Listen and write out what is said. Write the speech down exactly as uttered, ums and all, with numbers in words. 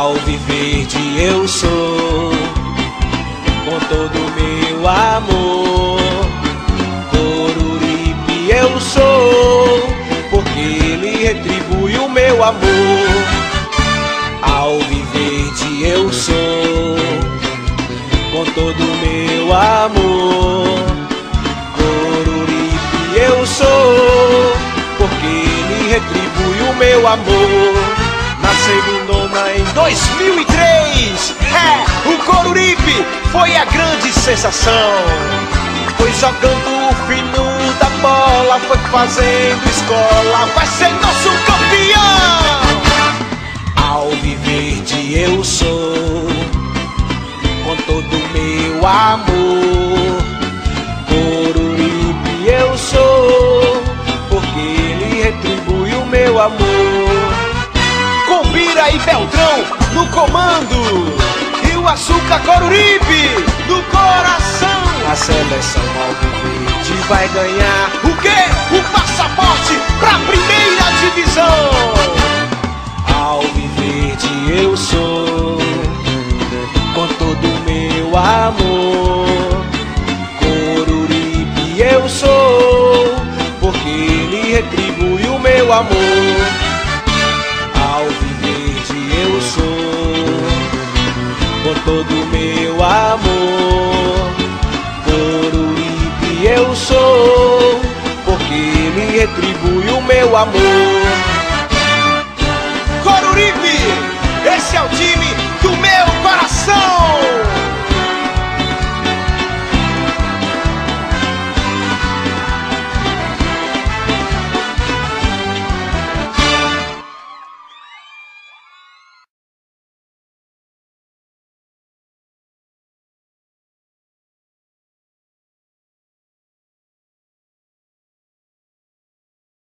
Alviverde eu sou, com todo o meu amor. Coruripe eu sou, porque ele retribui o meu amor. Alviverde eu sou, com todo o meu amor. Coruripe eu sou, porque ele retribui o meu amor. Nasceu no Nona em dois mil e três. É, o Coruripe foi a grande sensação. Foi jogando o fino da bola, foi fazendo escola, vai ser nosso campeão. Alviverde eu sou, com todo o meu amor. Coruripe eu sou, porque ele retribui o meu amor. Com Bira e Beltrão no comando, e o Açúcar Coruripe no coração. A seleção Alviverde vai ganhar o quê? O passaporte pra primeira divisão. Alviverde eu sou, com todo o meu amor. Coruripe eu sou, porque ele retribui o meu amor. Alviverde eu sou, com todo o meu amor. Coruripe eu sou, porque ele retribui o meu amor. Coruripe, esse é o time